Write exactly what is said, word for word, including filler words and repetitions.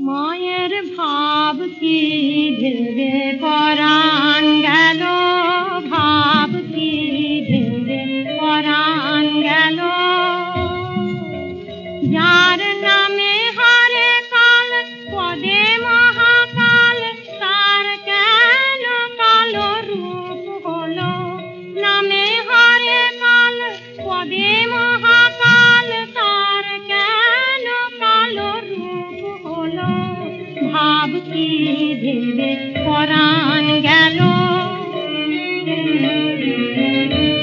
মায়ের ভাব কি ভেবে পরাণ গেল, ভাব কি ভেবে পরাণ গেল। যার নামে হারে কাল পদে মহাকাল, তার কেন কালো রূপ হলো। নামে হারে কাল পদে মহাকাল, তার কেন কালো রূপ হলো। ভাব কি ভেবে পরাণ গেল।